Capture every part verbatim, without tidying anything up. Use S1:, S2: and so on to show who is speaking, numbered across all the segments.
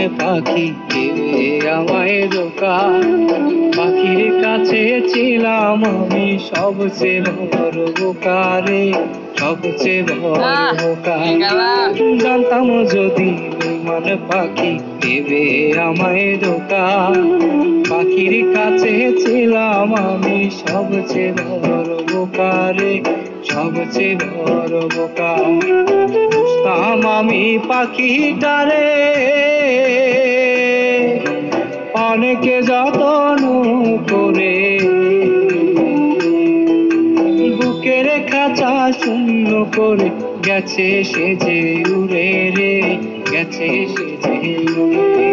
S1: পাখি দেবে আমায় ধোকা। পাখির কাছে ছিলাম আমি সবচেয়ে বড় বোকা রে, সবচেয়ে বড় বোকা। জানতাম যদি বেঈমান পাখি দেবে আমায় ধোকা। পাখির কাছে ছিলাম আমি সবচেয়ে বড় বোকা রে, সবচেয়ে বড় বোকা। বুঝতাম আমি পাখিটারে অনেকে যত্ন করে, বুকের খাঁচা শূন্য করে গেছে সে যে উড়ে রে, গেছে সে যে উড়ে।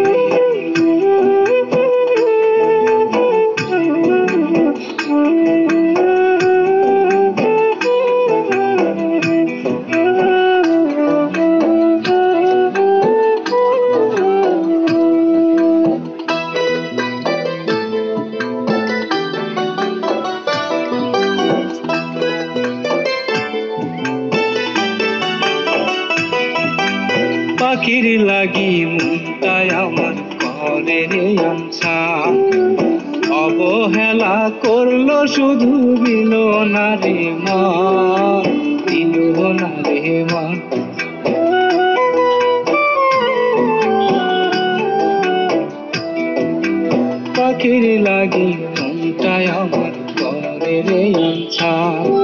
S1: পাখির লাগি মনটাই আমার করে রে আনছা, অবহেলা করলো শুধু দিল না রে মা, দিল না রে মা। পাখির লাগি মনটাই আমার করে রে আনছা,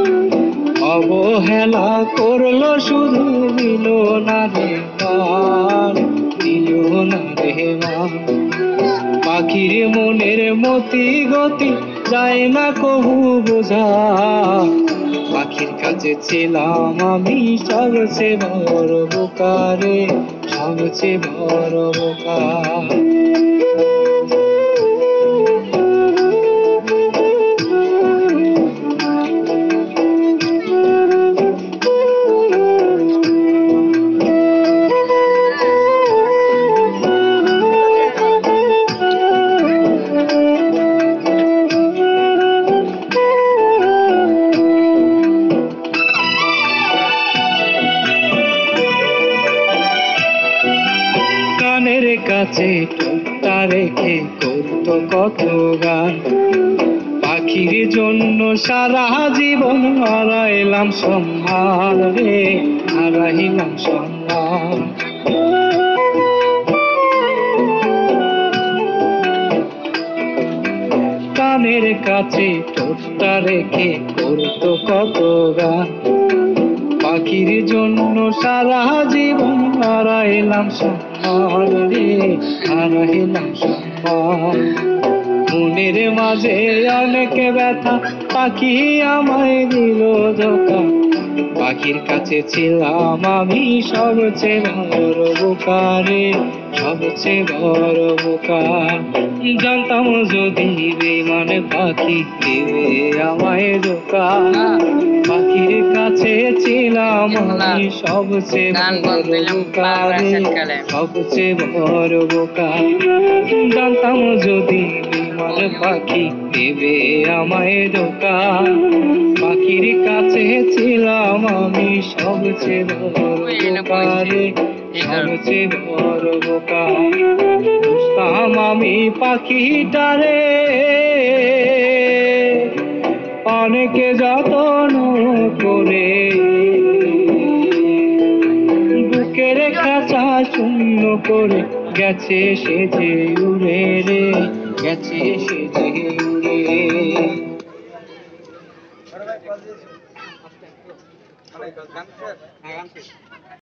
S1: অবহেলা করলো শুধু দিল না রে মা, দিল না রে মা। পাখির মনের মতি গতি যায় না কবু বোঝা, পাখির কাছে ছিলাম আমি সবচেয়ে বড় বোকা রে, সবচেয়ে বড় বোকা। কানের কাছে ঠোঁটটা রেখে করতো কত গান, পাখির জন্য সারা জীবন হারাইলাম সম্মান রে, হারাইলাম সম্মান। কানের কাছে ঠোঁটটা রেখে করতো কত গান, পাখির জন্য সারা জীবন হারাইলাম সম্মান রে, হারাইলাম সম্মান। মনের মাঝে অনেক ব্যথা, পাখি আমায় দিল ধোকা। পাখির কাছে ছিলাম আমি সবচেয়ে বড় বোকা রে, সবচেয়ে বড় বোকা। জানতাম যদি বেঈমান পাখি দেবে আমায় ধোকা। পাখির কাছে ছিলাম আমি সবচেয়ে বড় বোকা রে, সবচেয়ে বড় বোকা। জানতাম যদি বেঈমান পাখি দেবে আমায় ধোকা। পাখির কাছে ছিলাম আমি সবচেয়ে বড় বোকা রে, সবচেয়ে বড় বোকা। বুঝতাম আমি পাখিটারে অনেকে যত্ন করে, বুকের খাঁচা শূন্য করে গেছে সে যে উড়ে রে, গেছে সে যে উড়ে।